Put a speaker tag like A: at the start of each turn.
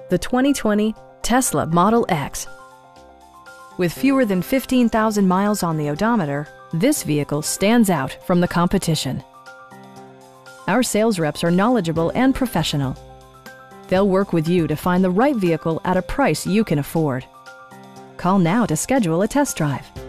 A: the 2020 Tesla Model X. With fewer than 15,000 miles on the odometer, this vehicle stands out from the competition. Our sales reps are knowledgeable and professional. They'll work with you to find the right vehicle at a price you can afford. Call now to schedule a test drive.